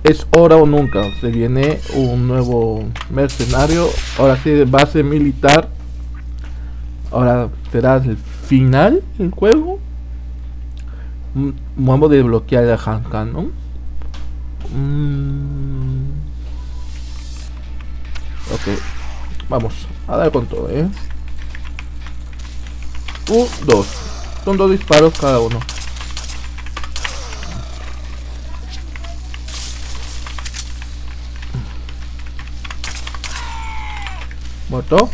es ahora o nunca. Se viene un nuevo mercenario. Ahora sí, de base militar. Ahora será el final del juego. Vamos a desbloquear a Han Cannon. Ok, vamos a dar con todo, dos. Son 2 disparos cada uno. Muerto.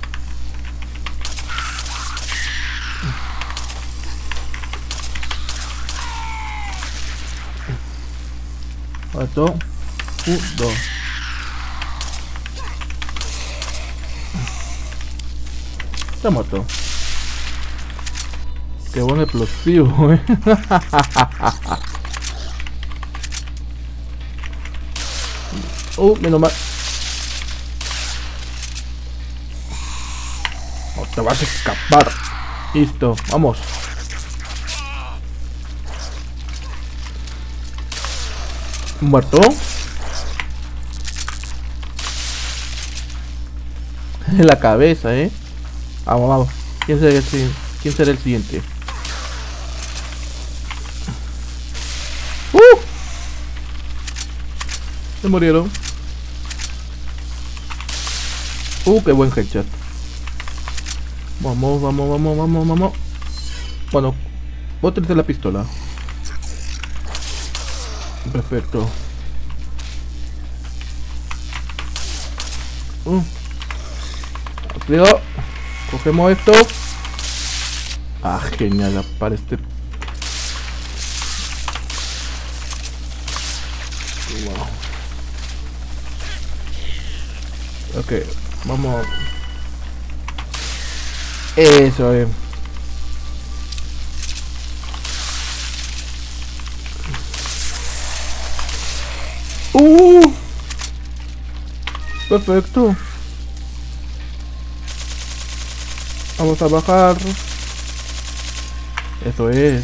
Muerto. 2. Está muerto. Qué buen explosivo, menos mal. No te vas a escapar. Listo, vamos. Muerto. En la cabeza, Vamos, vamos. ¿Quién será el siguiente? Se murieron. Qué buen headshot. Vamos, vamos, vamos, vamos, vamos. Bueno, voy a utilizar la pistola. Perfecto. Rápido. Cogemos esto. Genial, para este. Wow. Ok, vamos. Eso es. Perfecto. Vamos a bajar. Eso es.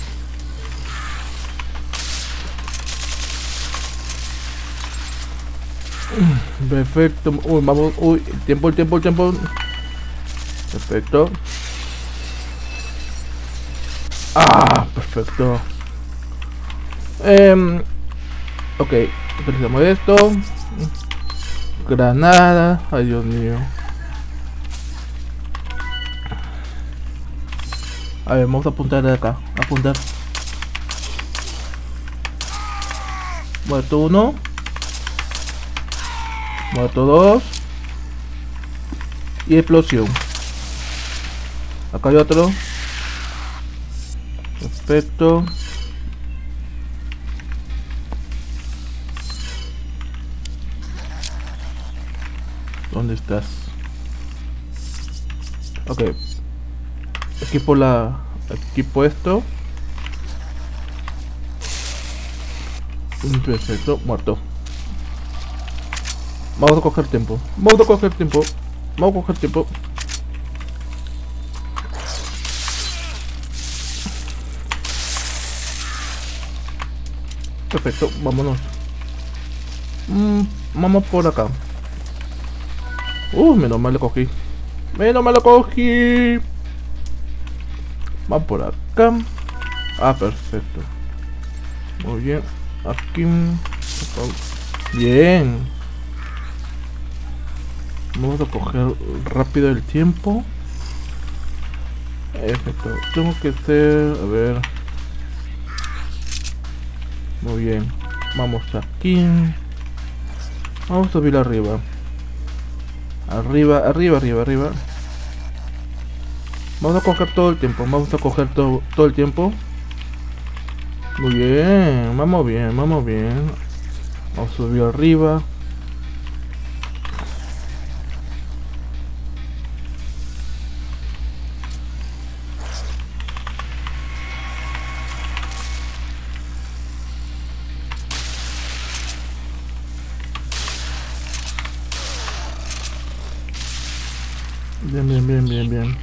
Perfecto. Vamos. El tiempo. Perfecto. Perfecto. Ok. Utilizamos esto. Granada. Ay, Dios mío. A ver, vamos a apuntar de acá. Apuntar. Muerto 1. Muerto 2. Y explosión. Acá hay otro. Perfecto. ¿Dónde estás? Ok. Equipo esto. Perfecto, muerto. Vamos a coger tiempo. Perfecto, vámonos. Vamos por acá. Menos mal lo cogí. Vamos por acá. Perfecto. Muy bien. Aquí. Bien. Vamos a coger rápido el tiempo. Perfecto. Tengo que hacer. A ver. Muy bien. Vamos aquí. Vamos a subir arriba. Arriba. Vamos a coger todo el tiempo. Todo el tiempo. Muy bien. Vamos bien. Vamos a subir arriba. Bien.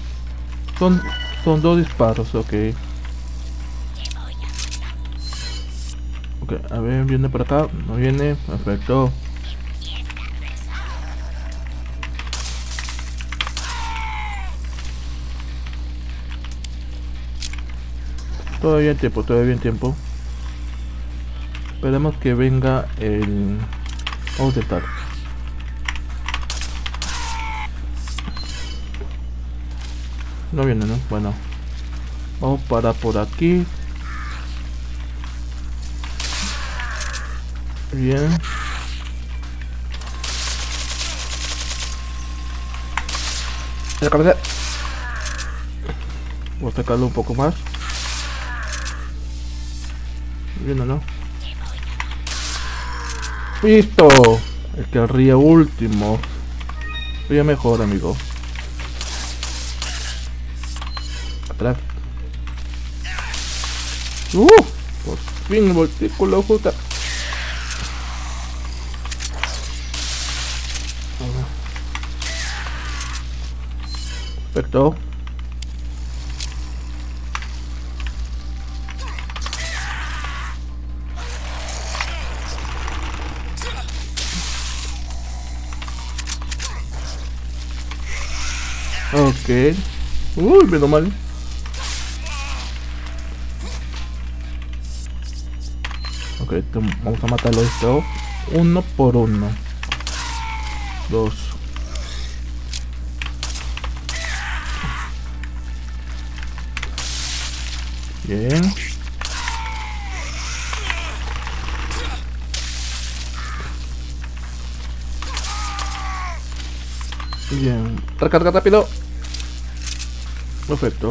Son 2 disparos, ok. Ok, a ver, viene por acá. No viene. Perfecto. Todavía hay tiempo, todavía hay tiempo. Esperemos que venga el... Vamos a estar. No viene, ¿no? Bueno. Vamos para por aquí. Bien. La cabeza. Voy a sacarlo un poco más. Bien, ¿o no? ¡Listo! El que ríe último. Ríe mejor, amigo. Atrás. Por fin el montículo justo. Perfecto. Ok. Uy, menos mal. Ok, vamos a matarlo esto. Uno por uno. Dos. Bien. Bien. Recarga rápido. Perfecto.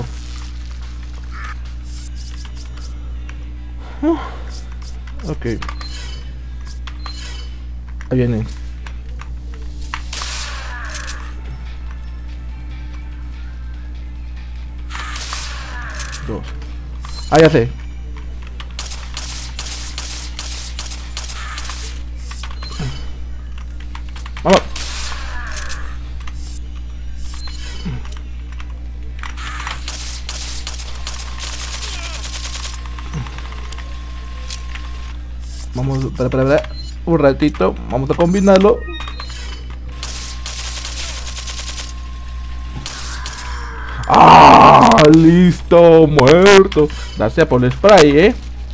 Ok. Ahí viene. Dos. Ah, ya sé. Vamos. Vamos, espera. Un ratito. Vamos a combinarlo. ¡Ah! ¡Listo! ¡Muerto! Gracias por el spray,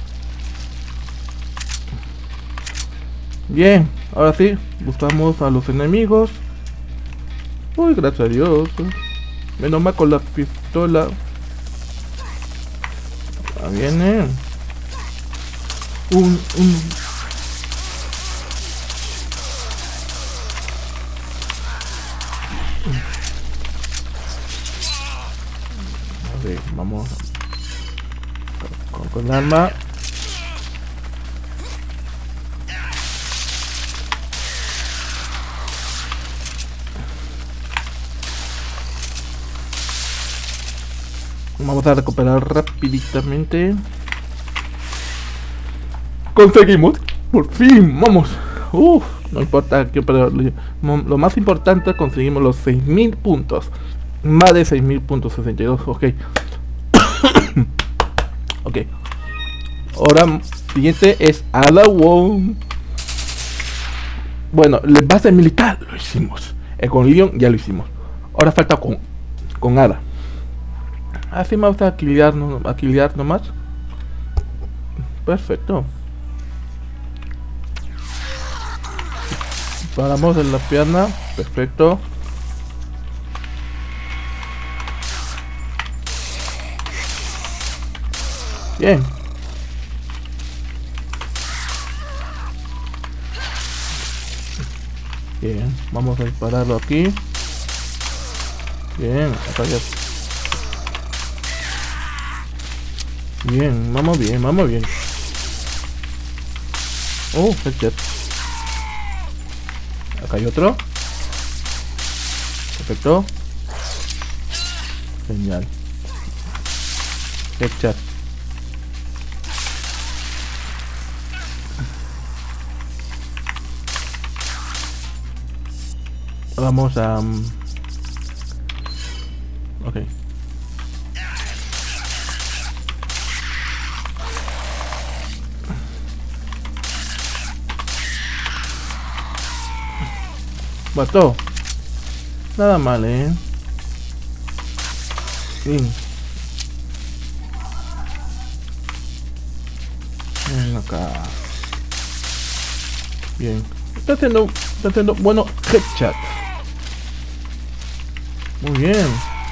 Bien, ahora sí, buscamos a los enemigos. Uy, gracias a Dios. Menos mal con la pistola. Ya viene. A ver, vamos con el arma. Vamos a recuperar rapiditamente. Conseguimos, por fin, vamos. No importa que, pero lo más importante, conseguimos los 6000 puntos. Más de 6000 puntos, 62, ok. Ok. Ahora, siguiente es Alawon. Bueno, la base militar lo hicimos. Con Leon ya lo hicimos. Ahora falta con Ada. Así vamos a equilibrar nomás. Perfecto. Paramos en la pierna. Perfecto. Bien. Bien. Vamos a dispararlo aquí. Bien. Acá ya. Bien. Vamos bien. Vamos bien. Headshot. Acá hay otro. Perfecto. Genial. Headshot. Vamos a... ok. Mató. Nada mal, Bien. Ven acá. Bien. Está haciendo bueno headshot. Muy bien.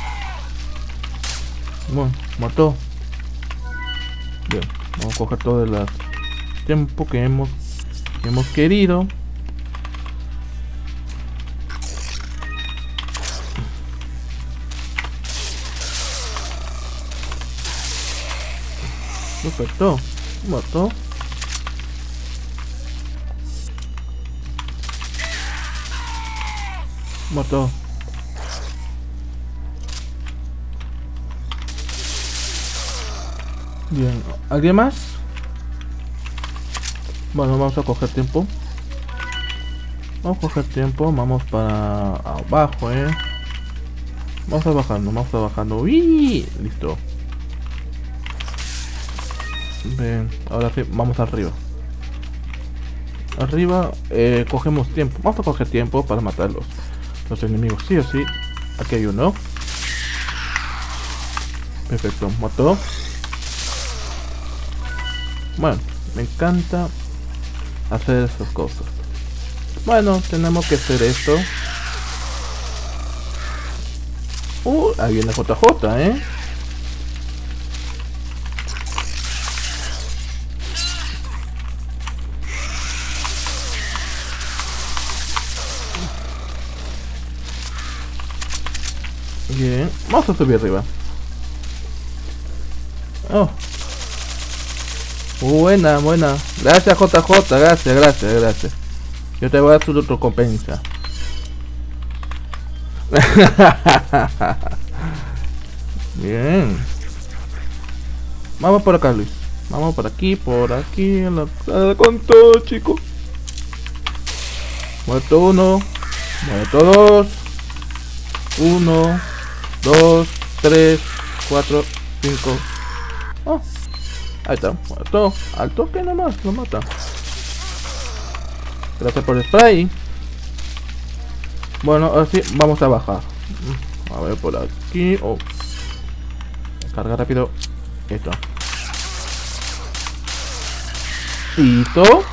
Bueno, mató. Bien. Vamos a coger todo el tiempo que hemos querido. Perfecto. Mató. Mató. Bien. ¿Alguien más? Bueno, vamos a coger tiempo. Vamos a coger tiempo. Vamos para abajo, Vamos a bajando. ¡Uy! Listo. Bien, ahora sí, vamos arriba. Arriba, cogemos tiempo. Vamos a coger tiempo para matar los enemigos, sí o sí. Aquí hay uno. Perfecto, mató. Bueno, me encanta hacer esas cosas. Bueno, tenemos que hacer esto. Ahí viene JJ, Bien, vamos a subir arriba. Oh. Buena. Gracias JJ, gracias. Yo te voy a dar tu recompensa. Bien. Vamos por acá, Luis. Vamos por aquí. Con todo, chicos. Muerto uno. Muerto dos. 1, 2, 3, 4, 5. Oh, ahí está, muerto. Al toque nomás, lo mata. Gracias por el spray. Bueno, ahora sí, vamos a bajar. A ver por aquí. Carga rápido. Esto. Listo.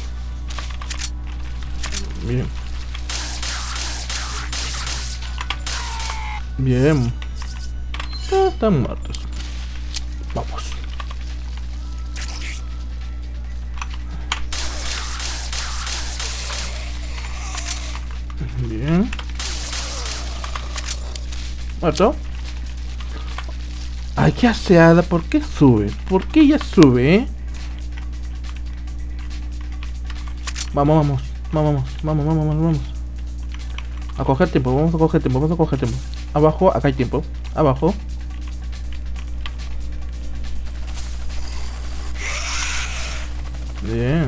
Bien. Bien. Están muertos. Vamos. Bien. Muerto. Ay, qué aseada. ¿Por qué sube? ¿Por qué ella sube, Vamos. A coger tiempo, vamos a coger tiempo. Abajo, acá hay tiempo. Abajo. Bien.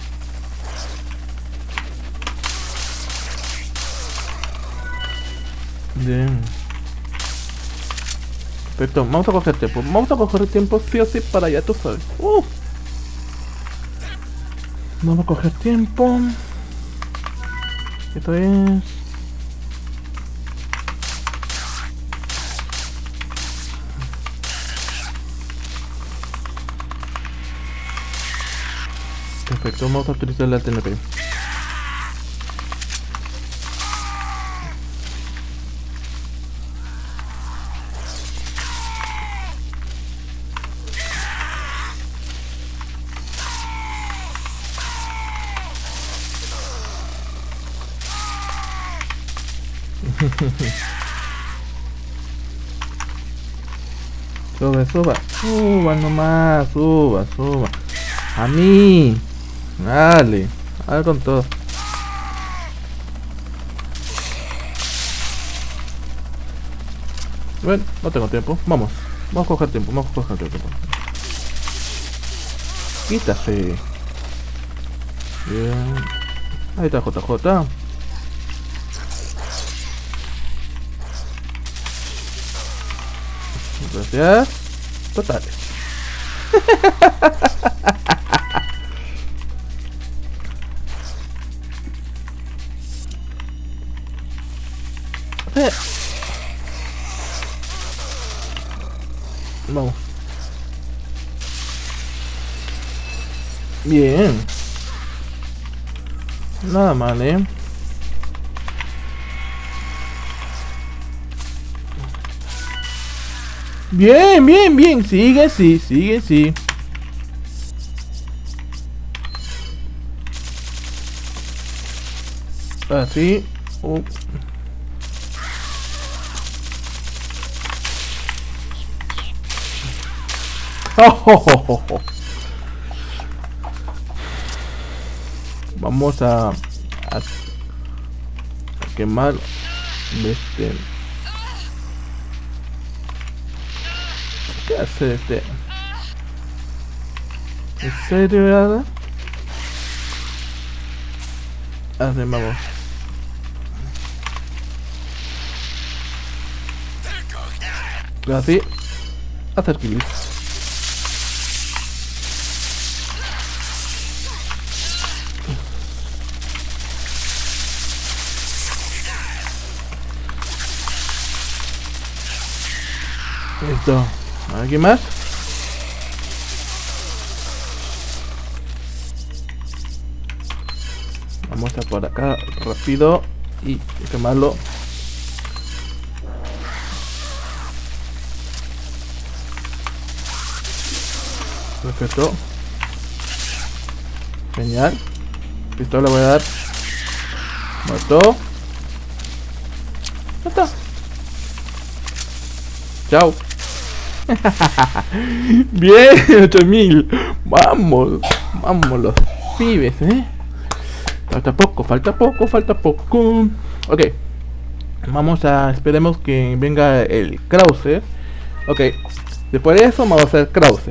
Perfecto, vamos a coger tiempo. Sí o sí para allá, tú sabes. Vamos a coger tiempo. Esto es... Perfecto, vamos a utilizar la TNP. Suba nomás, suba. A mí. Dale con todo. Bueno, no tengo tiempo. Vamos a coger tiempo. Quítase. Bien. Ahí está JJ. Gracias. Totales. Bien. Nada mal, Bien, bien, bien. Sigue, sí, sigue, sí. Así. Vamos a quemar este. ¿Qué hace este? ¿En serio, nada? Así vamos. Así. Hacer kills. Listo. ¿Alguien más? Vamos a por acá rápido y quemarlo. Perfecto. Genial. Pistola voy a dar. Muerto. Ya está. Chao. Bien, 8000. Vamos. Vamos los pibes, Falta poco, falta poco, falta poco. Ok. Vamos a... Esperemos que venga el Krauser. Ok. Después de eso vamos a hacer Krauser.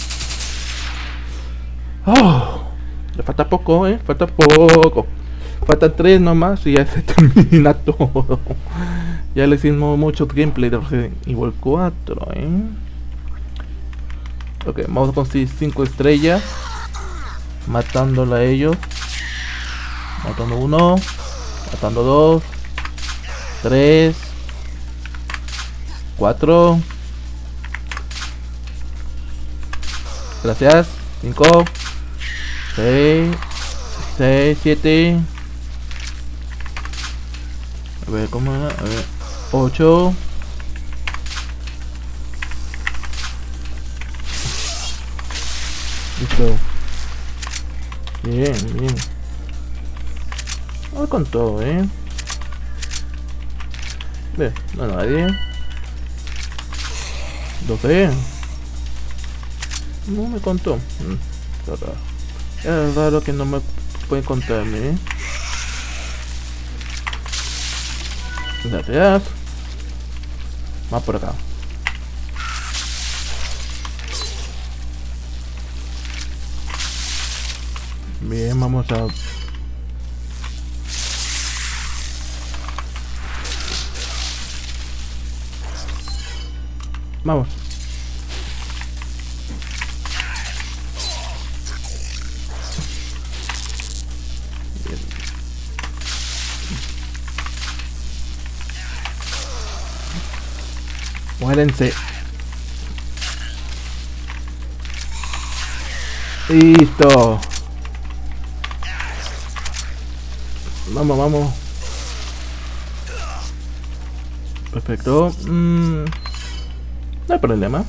Oh, le falta poco, falta poco. Faltan 3 nomás y ya se termina todo. Ya le hicimos mucho gameplay de Resident Evil 4, Ok, vamos a conseguir 5 estrellas. Matándolo a ellos. Matando 1. Matando 2. 3. 4. Gracias. 5. 6, 7. A ver, ¿cómo era? A ver. 8. Listo. Bien, bien. Vamos con todo, Ve, no nadie. 12. No me contó. Es raro que no me puede contarme, Gracias. Más por acá. Bien, vamos a... Vamos. Muérense. Listo. Vamos, vamos. Perfecto. No hay problema.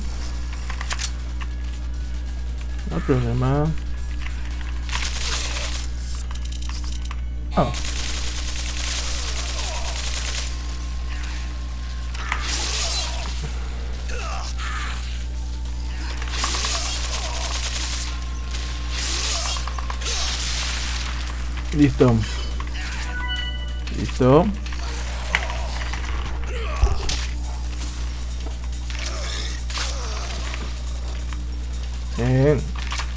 No hay problema. Ah. Listo. Listo. Bien.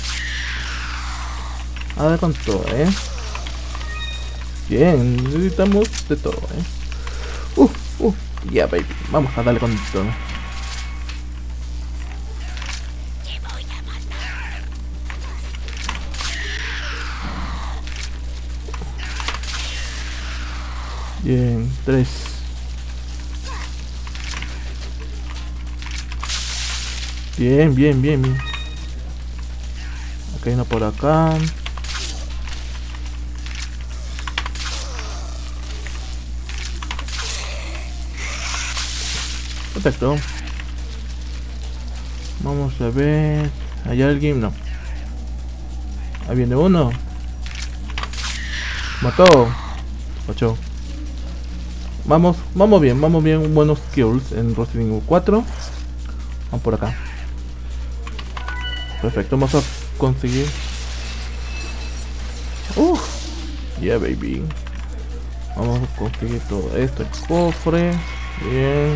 A ver con todo, Bien, necesitamos de todo, ya, baby. Vamos a darle con todo. Bien, 3. Bien, bien, bien, bien. Ok. Ok, no por acá. Perfecto. Vamos a ver. ¿Hay alguien? No. Ahí viene uno. Mató. 8. Vamos bien. Buenos kills en Resident Evil 4. Vamos por acá. Perfecto, vamos a conseguir. Yeah, baby. Vamos a conseguir todo esto. El cofre. Bien.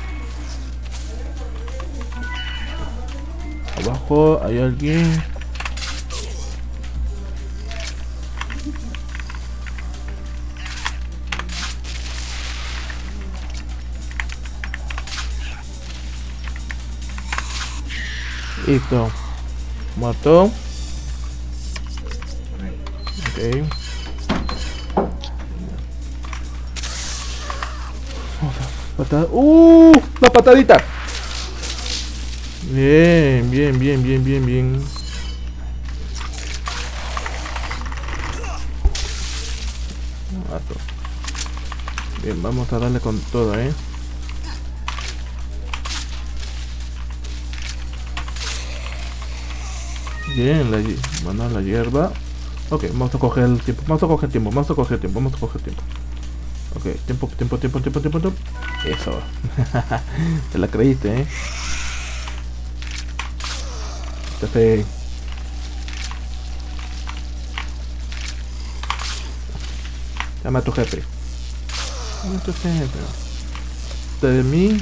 Abajo hay alguien. Listo. Muerto. Ok. Patada. La patadita. Bien. Mato. Bien, vamos a darle con todo, Bien, la hierba. Ok, vamos a coger el tiempo. Vamos a coger tiempo. Ok, tiempo. Eso. Te la creíste, Entonces, llama a tu jefe. De mí.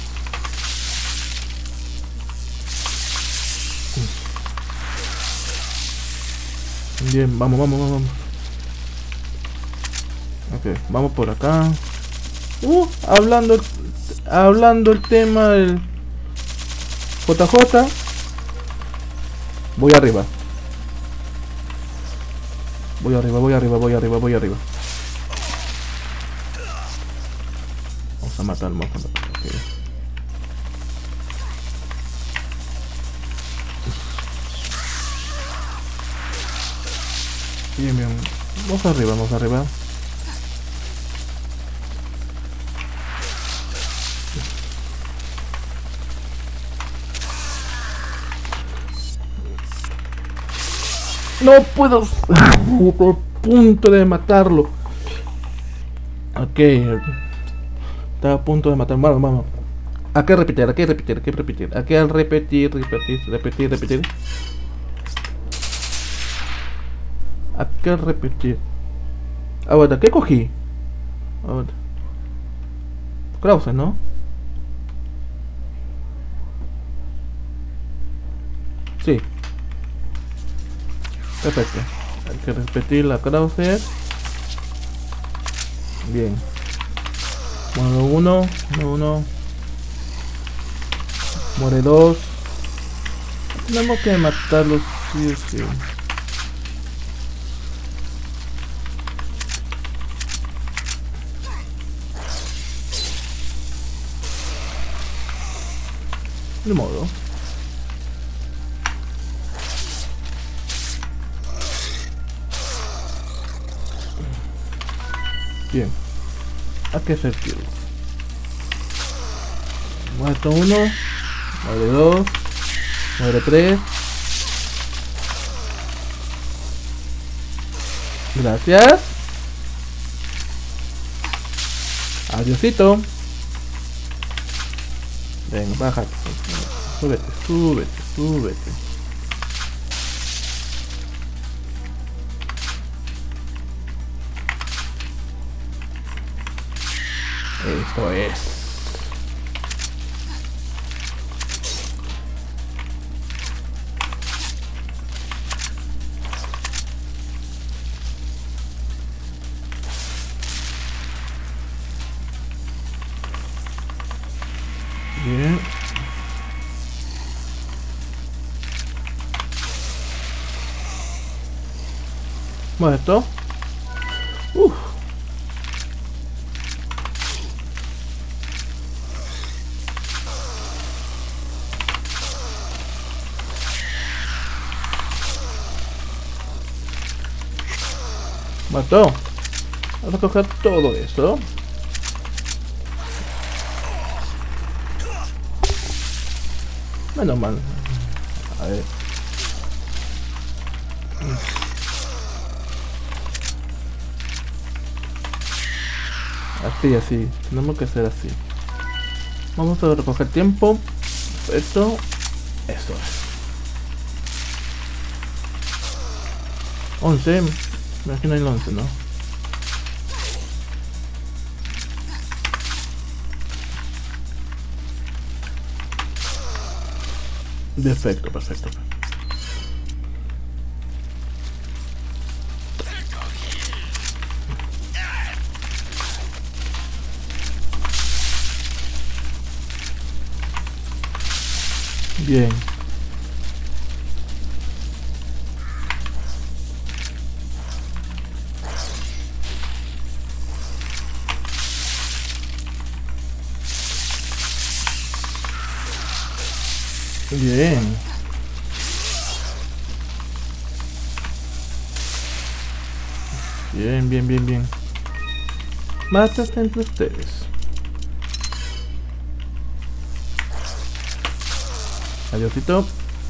Bien, vamos. Ok, vamos por acá. Hablando el tema del JJ. Voy arriba. Vamos a matar. Okay. Bien. Vamos arriba. No puedo. Estoy a punto de matarlo. Ok. Está a punto de matarlo. Vamos. Hay que repetir. Hay que repetir. Hay que repetir. Ahora, ¿qué cogí? Ahora. Krause, ¿no? Sí. Perfecto. Hay que repetir la Krause. Bien. Muere uno. Muere 2. Tenemos que matarlos sí o sí. De modo. Bien. Hay que hacer kills. Muerto 1. Muere 2. Muere 3. Gracias. Adiosito. Venga, baja. Súbete. Esto es. Bien. Muerto. Mató. Vamos a coger todo eso. Menos mal. A ver. Así. Tenemos que hacer así. Vamos a recoger tiempo. Eso es. 11. Me imagino el 11, ¿no? Perfecto. Bien. Bien. Mátate entre ustedes. Adiósito.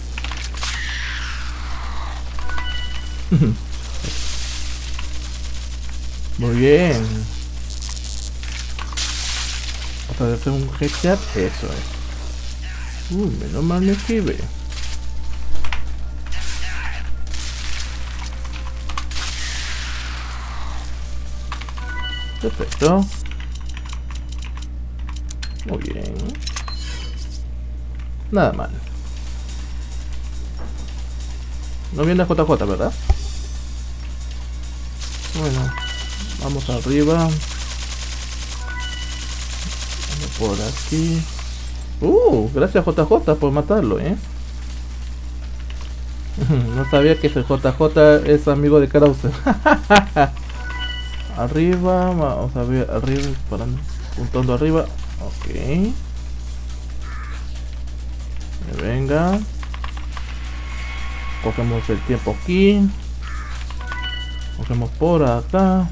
Muy bien. Vamos a hacer un headshot. Eso es. Menos mal me esquive. Perfecto. Muy bien. Nada mal. No viene JJ, ¿verdad? Bueno, vamos arriba. Vamos por aquí. Gracias JJ por matarlo, No sabía que ese JJ es amigo de Krauser. Arriba, vamos a ver, arriba, disparando, apuntando arriba. Ok. Venga. Cogemos el tiempo aquí. Cogemos por acá.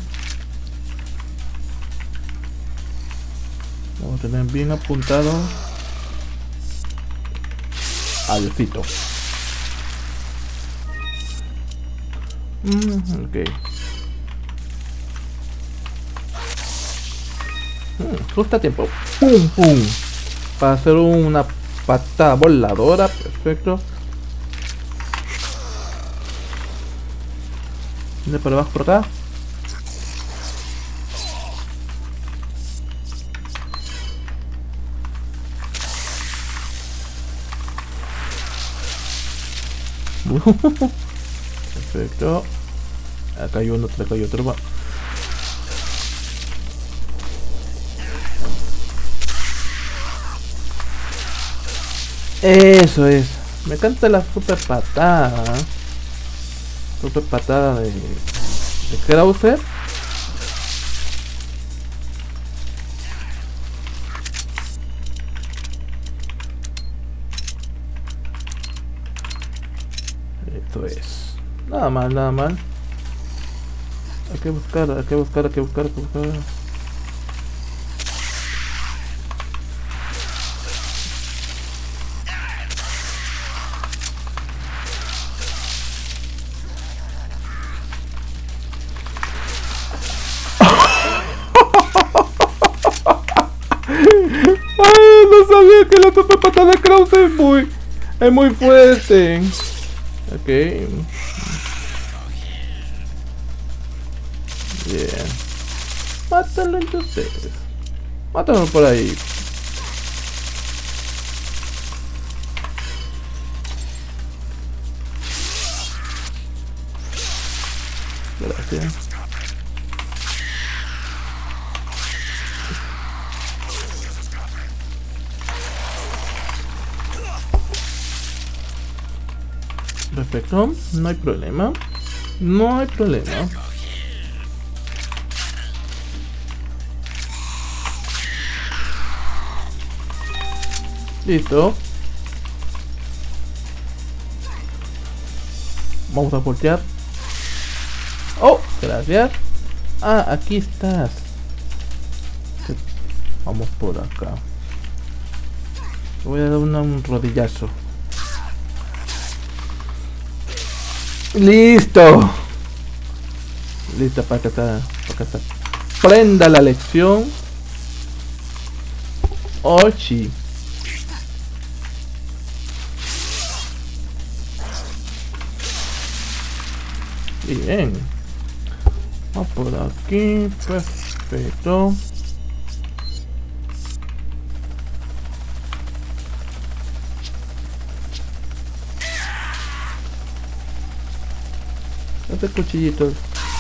Vamos a tener bien apuntado. Adiósito. Ok. Justo a tiempo. ¡Pum! Para hacer una patada voladora. Perfecto. Viene por abajo por acá. Perfecto. Acá hay uno, acá hay otro. Eso es. Me encanta la super patada. Super patada de Krauser. Esto es. Nada mal. Hay que buscar. No sabía que la super patada de Krauser es muy fuerte. Ok. Bien. Mátalo entre ustedes. Mátalo por ahí. Gracias. Perfecto, no hay problema. Listo. Vamos a voltear. Oh, gracias. Ah, aquí estás. Vamos por acá. Voy a dar un rodillazo. ¡Listo! Listo para que está. Prenda la lección. Ochi. Bien. Vamos por aquí. Perfecto. Este cuchillito.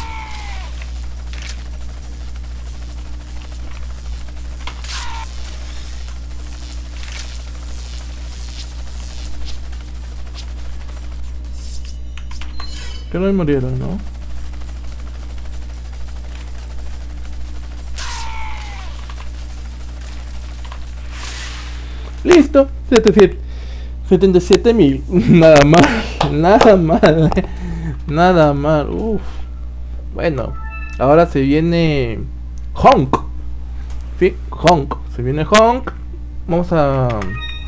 Que no murieron, ¿no? Listo, 77.000. Nada mal, nada mal, nada mal. Uf. Bueno, ahora se viene Honk. Sí, Honk. Se viene Honk. Vamos a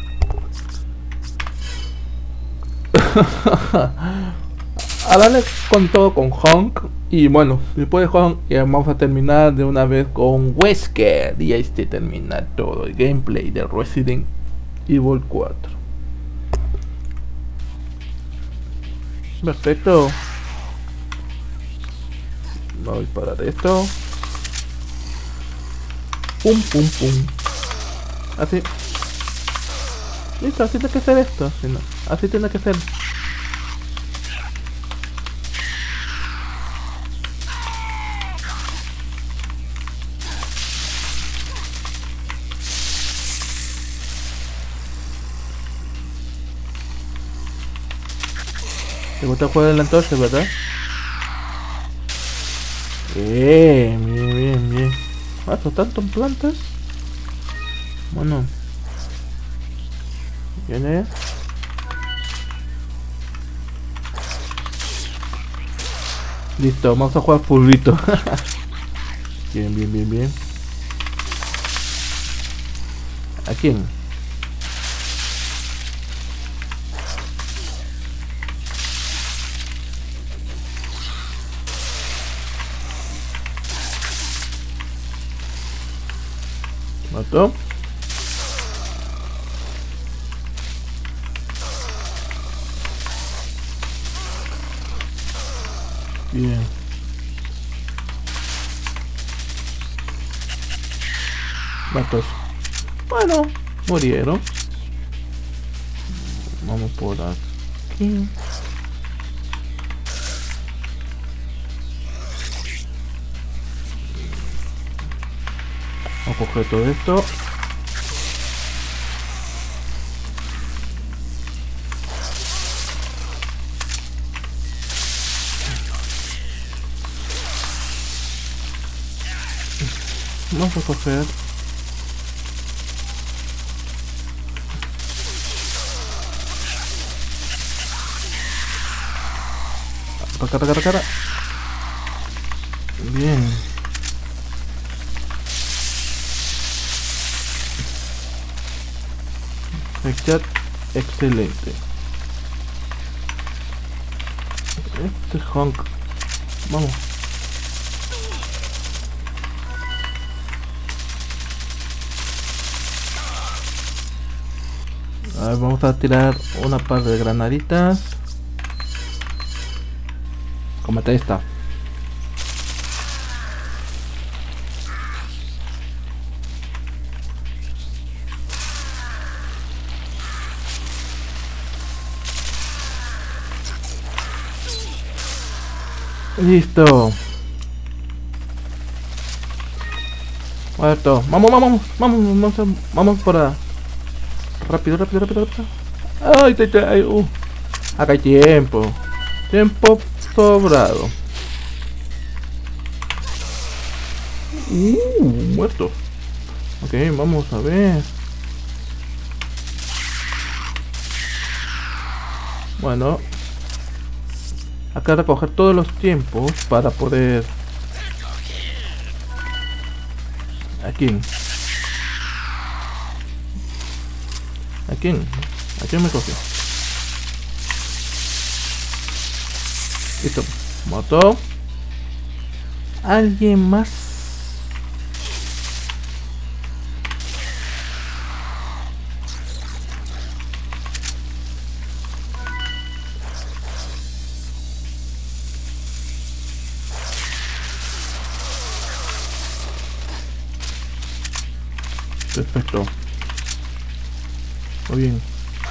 a darle con todo con Honk. Y bueno, después de Honk ya vamos a terminar de una vez con Wesker. Y ahí se termina todo el gameplay de Resident Evil 4. Perfecto. Voy a disparar esto. Pum, pum, pum. Así. Listo, así tiene que ser esto. Si no, así tiene que ser. ¿Te gusta jugar en la antorcha, verdad? Bien, bien, bien, bien. Ah, ¿son tantas plantas? Bueno. Viene. Listo, vamos a jugar pulvito. Bien, bien, bien, bien. ¿A quién? ¿Mató? Bien. Matos. Bueno, murieron. Vamos por aquí. Vamos a coger todo esto. Vamos a coger. Cara. Bien. Chat excelente. Este Honk. Vamos. A ver, vamos a tirar una par de granaditas. Comete esta. Listo. Muerto. Vamos para. Rápido. Ay, acá hay tiempo. Tiempo sobrado. Muerto. Ok, vamos a ver. Bueno. acá recoger todos los tiempos para poder... ¿A quién? ¿A quién? ¿A quién me cogió? Listo. Moto. ¿Alguien más? Perfecto. Muy bien.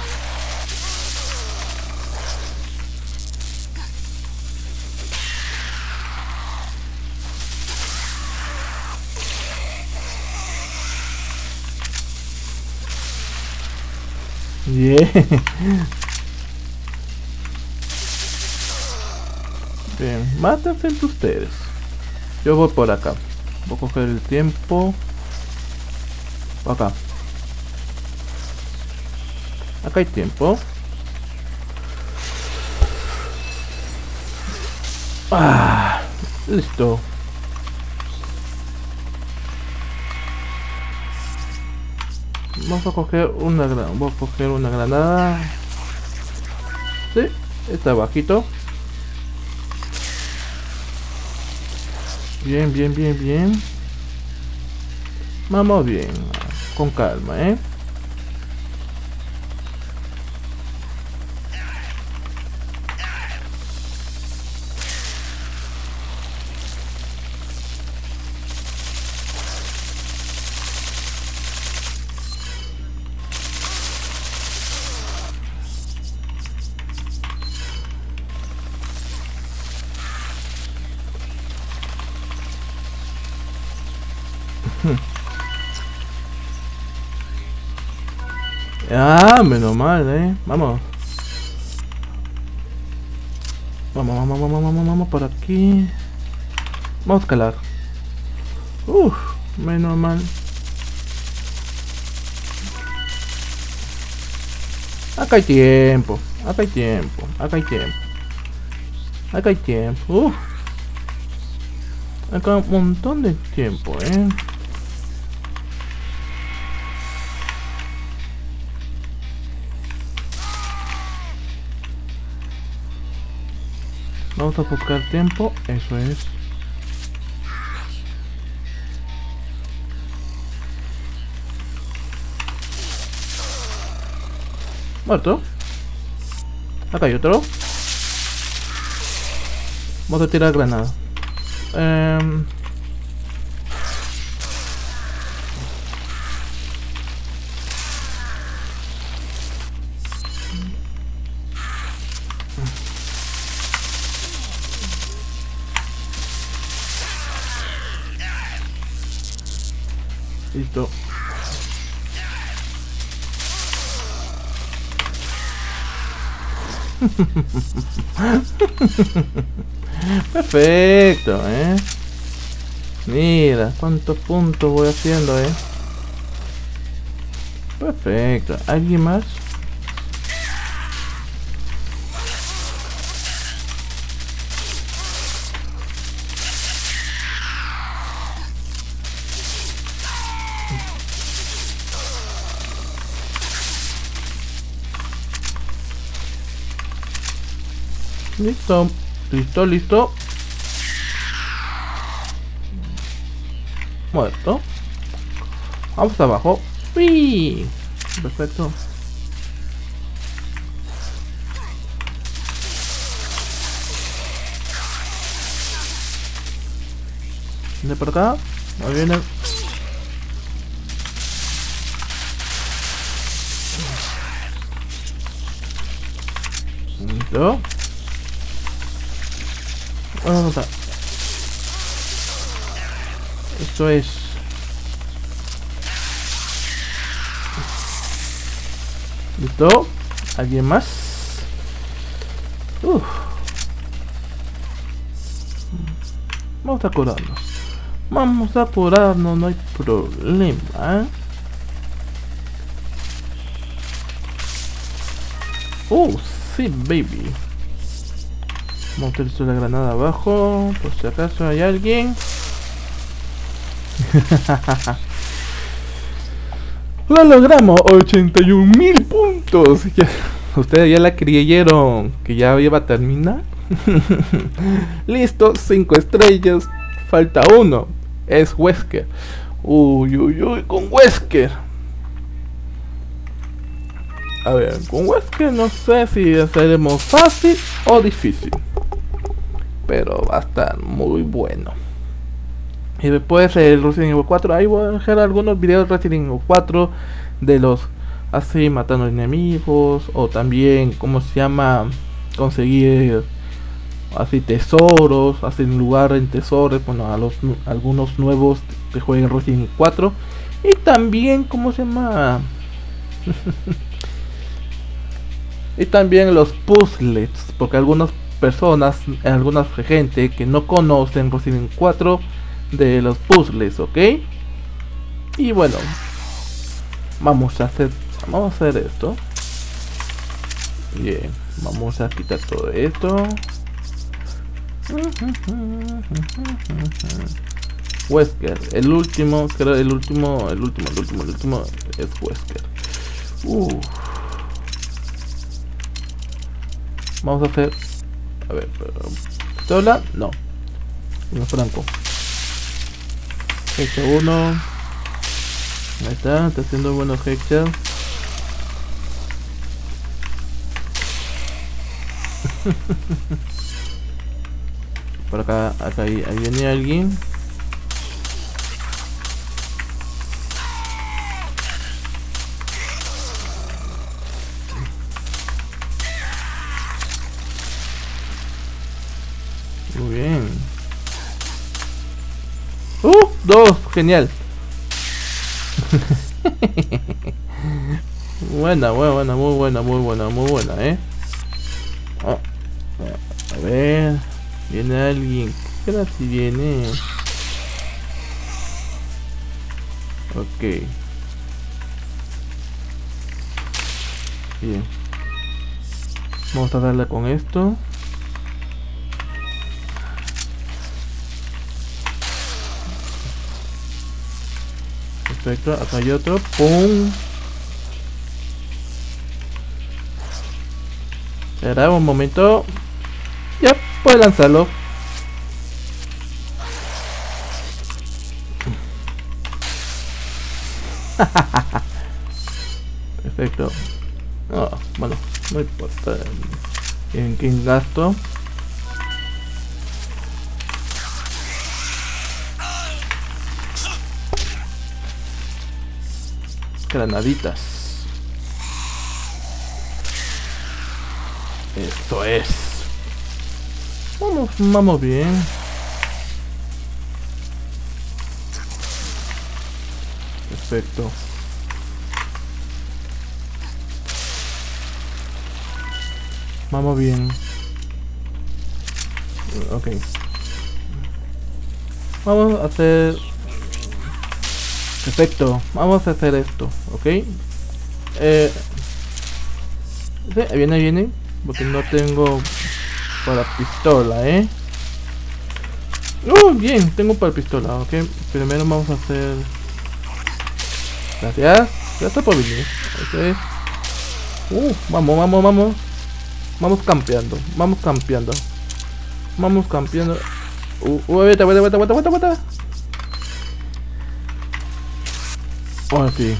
Bien. Bien, mátense entre ustedes. Yo voy por acá. Voy a coger el tiempo. Por acá. Acá hay tiempo. Ah, listo. Vamos a coger una granada. Voy a coger una granada. Sí, está bajito. Bien, bien, bien, bien. Vamos bien. Con calma, Ah, menos mal, Vamos. Vamos, vamos, vamos, vamos, vamos por aquí. Vamos a escalar. Menos mal. Acá hay tiempo. Acá hay tiempo. Acá hay tiempo. Acá hay tiempo. Acá un montón de tiempo, Vamos a buscar tiempo. Eso es. Muerto. Acá hay otro. Vamos a tirar granada. Listo. Perfecto, Mira, cuántos puntos voy haciendo, Perfecto. ¿Alguien más? Listo, listo, listo. Muerto. Vamos abajo. ¡Uy! Perfecto. Viene por acá. Ahí viene. Listo. Vamos a matar. Esto es. ¿Listo? ¿Alguien más? Vamos a curarnos. Vamos a curarnos, no hay problema. Sí, baby. Vamos a utilizar la granada abajo, por si acaso hay alguien. Lo logramos, 81.000 puntos. Ustedes ya la creyeron que ya iba a terminar. Listo, 5 estrellas. Falta uno. Es Wesker. Uy, uy, uy, con Wesker. A ver, con Wesker no sé si haceremos fácil o difícil. Pero va a estar muy bueno. Y después el Resident Evil 4. Ahí voy a dejar algunos videos de Resident Evil 4. De los así matando enemigos. O también, ¿cómo se llama? Conseguir así tesoros. Así en lugar en tesoros. Bueno, a algunos nuevos que jueguen Resident Evil 4. Y también, ¿cómo se llama? Y también los puzzles. Porque algunas personas, alguna gente que no conocen Resident Evil 4. De los puzzles, ¿ok? Y bueno, vamos a hacer esto. Bien, vamos a quitar todo esto. Wesker, el último es Wesker. Vamos a hacer, a ver, pistola, no, franco. Hecha 1. Ahí está haciendo buenos hechas. Por acá, ahí viene alguien. Muy bien. 2, genial. Buena, muy buena, oh, a ver, viene alguien. ¿Qué tal si viene? Ok. Bien. Vamos a darle con esto. Perfecto, acá hay otro. ¡Pum! Espera un momento. Ya, puedo lanzarlo. Perfecto. Oh, bueno, no importa en qué gasto. Granaditas. Esto es. Vamos bien. Perfecto. Vamos bien. Ok. Vamos a hacer. Perfecto, vamos a hacer esto, ¿ok? Sí, viene, porque no tengo para pistola, bien, tengo para pistola, ¿ok? Primero vamos a hacer... Gracias por venir, ¿ok? Vamos. Vamos campeando. Vuelta. Ahora sí.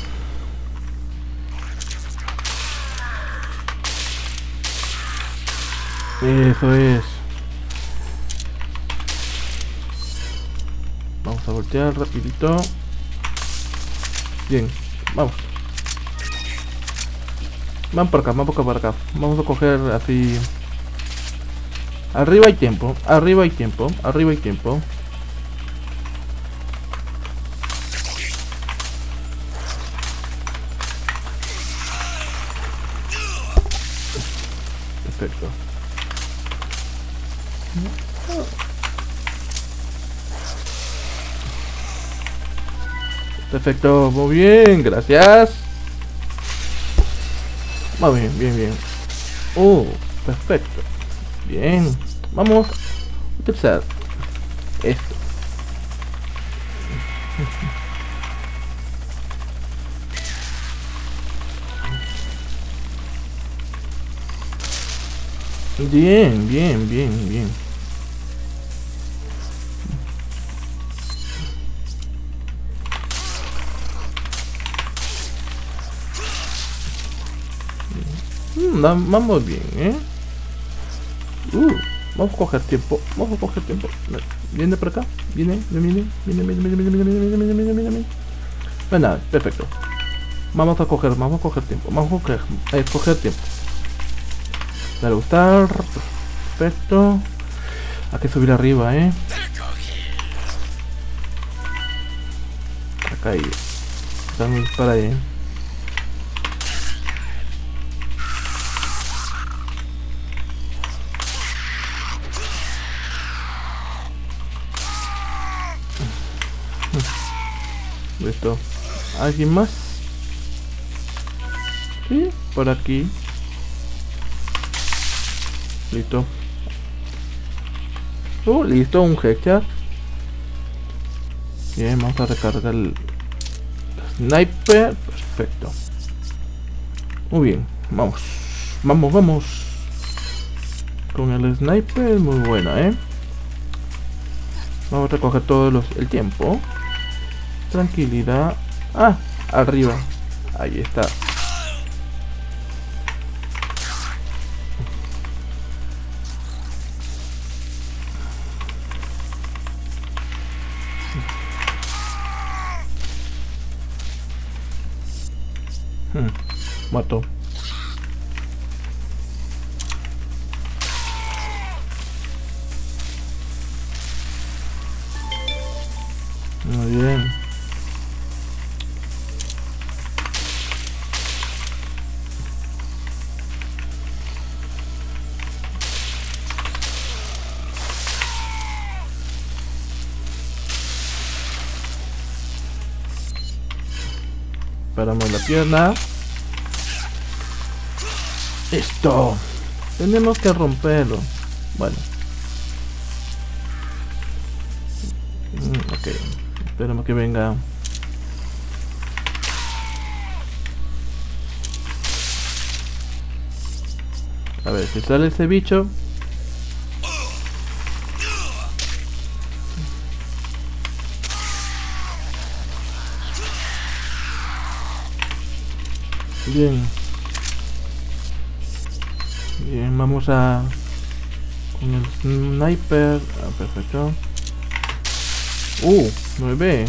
Eso es. Vamos a voltear rapidito. Bien, vamos. Van por acá. Vamos a coger así. Arriba hay tiempo. Perfecto. Perfecto, muy bien, gracias. Muy bien. Perfecto. Bien. Vamos a utilizar esto. Bien, bien, bien, bien. Vamos bien, vamos a coger tiempo. Vamos a coger tiempo. Viene por acá. Viene. Bueno, perfecto. Vamos a coger tiempo. Vamos a coger tiempo. Dale gustar. Perfecto. Hay que subir arriba, Acá ahí. Estamos para ahí. Listo. ¿Alguien más? Sí, por aquí. Listo. Listo, un headshot. Bien, vamos a recargar el sniper. Perfecto. Muy bien, vamos. Vamos. Con el sniper, muy buena, Vamos a recoger todo el tiempo. Tranquilidad. Arriba. Ahí está. Mató. Muy bien. Paramos la pierna. Listo. Tenemos que romperlo. Bueno. Ok. Esperemos que venga. A ver si sale ese bicho. Bien. Bien, vamos a... con el sniper. Perfecto. 9.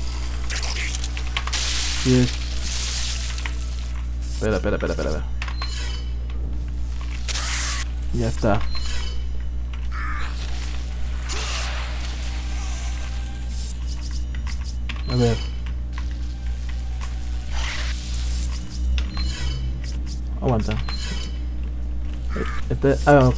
10. Espera. Ya está. A ver. Aguanta. Ok.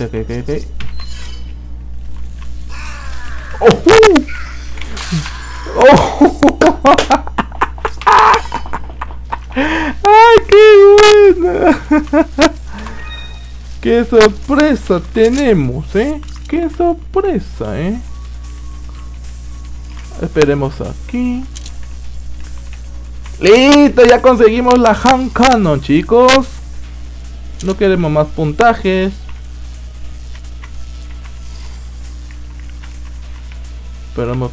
¡Ay, qué buena! ¡Qué sorpresa tenemos, ¡Qué sorpresa, Esperemos aquí. ¡Listo! Ya conseguimos la hand cannon, chicos. No queremos más puntajes. Esperamos.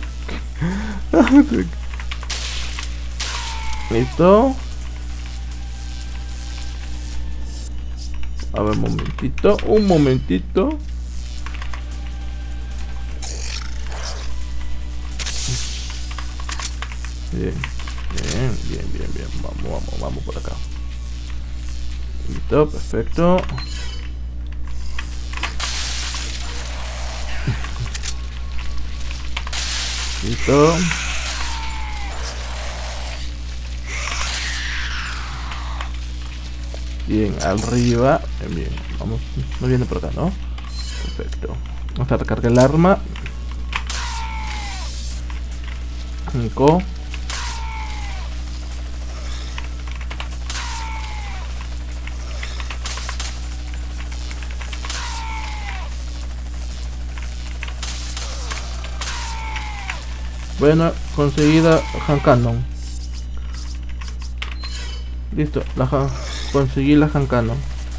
Listo. A ver, un momentito. Bien. Vamos por acá. Listo, perfecto. Listo. Bien, arriba. Bien, vamos. No viene por acá, ¿no? Perfecto. Vamos a recargar el arma. 5. Bueno, conseguida hand cannon. Listo, conseguí la hand cannon.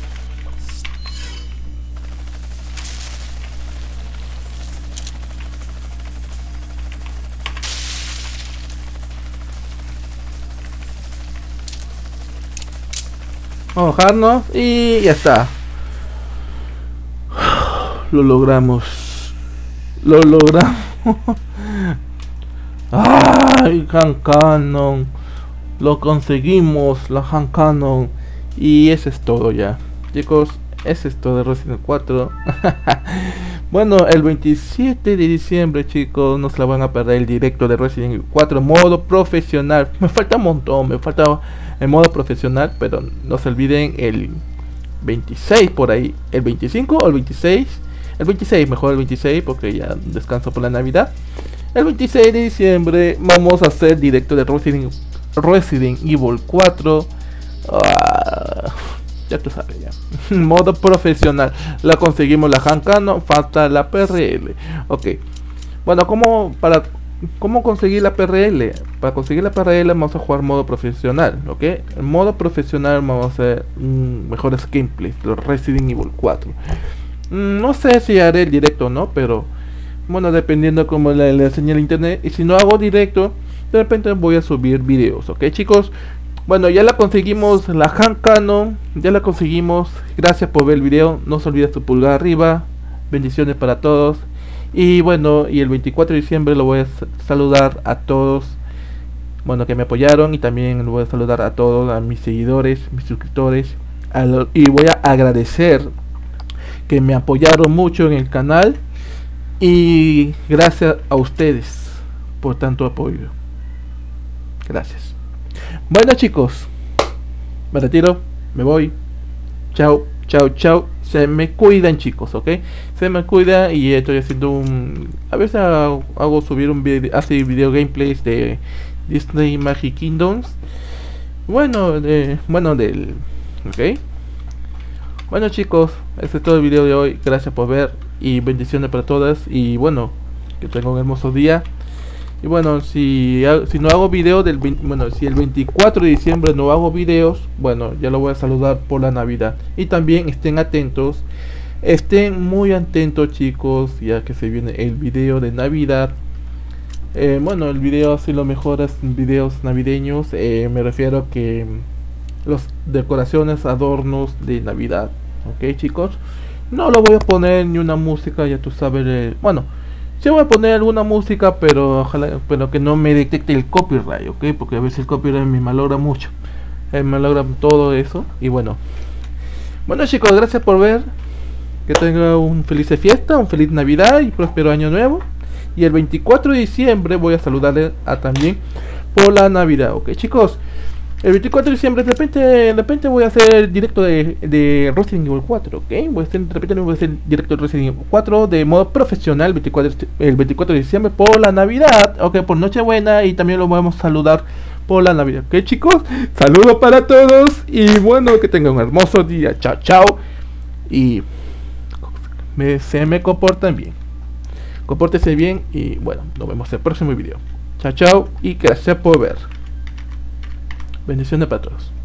Vamos a bajarnos y ya está. Lo logramos. Lo logramos. ¡Ay, hand cannon! Lo conseguimos, la hand cannon. Y eso es todo ya. Chicos, eso es todo de Resident 4. Bueno, el 27 de diciembre, chicos, no se la van a perder el directo de Resident 4 modo profesional. Me falta un montón, me falta el modo profesional, pero no se olviden el 26 por ahí. ¿El 25 o el 26? El 26, mejor el 26 porque ya descanso por la Navidad. El 26 de diciembre vamos a hacer directo de Resident Evil 4. Ya tú sabes ya. Modo profesional. La conseguimos la hand cannon, falta la PRL. Ok. Bueno, ¿cómo conseguir la PRL? Para conseguir la PRL vamos a jugar modo profesional, ¿ok? En modo profesional vamos a hacer mejores gameplays de Resident Evil 4. No sé si haré el directo o no, pero bueno, dependiendo como le señale internet. Y si no hago directo, de repente voy a subir videos, ¿ok, chicos? Bueno, ya la conseguimos, la hand cannon, ya la conseguimos. Gracias por ver el video, no se olvide su pulgar arriba. Bendiciones para todos. Y bueno, y el 24 de diciembre lo voy a saludar a todos, bueno, que me apoyaron. Y también lo voy a saludar a todos, a mis seguidores, mis suscriptores. Y voy a agradecer que me apoyaron mucho en el canal. Y gracias a ustedes por tanto apoyo. Gracias. Bueno, chicos, me retiro, me voy. Chao, chao, chao. Se me cuidan, chicos, ¿ok? Se me cuidan. Y estoy haciendo a veces hago subir un video, hace video gameplays de Disney Magic Kingdoms. Bueno, ok. Bueno, chicos, este es todo el video de hoy. Gracias por ver y bendiciones para todas. Y bueno, que tengan un hermoso día. Y bueno, si no hago video si el 24 de diciembre no hago videos, bueno, ya lo voy a saludar por la Navidad. Y también estén atentos, estén muy atentos, chicos, ya que se viene el video de Navidad. Bueno, el video así los mejores videos navideños. Me refiero a que los decoraciones, adornos de Navidad, ok, chicos. No lo voy a poner ni una música, ya tú sabes. Bueno, sí voy a poner alguna música, pero ojalá, pero que no me detecte el copyright, ok, porque a veces el copyright me malogra mucho, me malogra todo eso. Y bueno, chicos, gracias por ver. Que tengan un feliz fiesta, un feliz Navidad y próspero año nuevo. Y el 24 de diciembre voy a saludarles también por la Navidad, ok, chicos. El 24 de diciembre de repente voy a hacer el directo de Resident Evil 4, ¿ok? De repente voy a hacer directo de Resident Evil 4 de modo profesional el 24 de diciembre por la Navidad, ok, por Nochebuena. Y también lo vamos a saludar por la Navidad, ¿ok, chicos? Saludos para todos y bueno, que tengan un hermoso día. Chao, chao. Y se me comportan bien. Compórtese bien y bueno, nos vemos en el próximo video. Chao, chao y gracias por ver. Bendiciones para todos.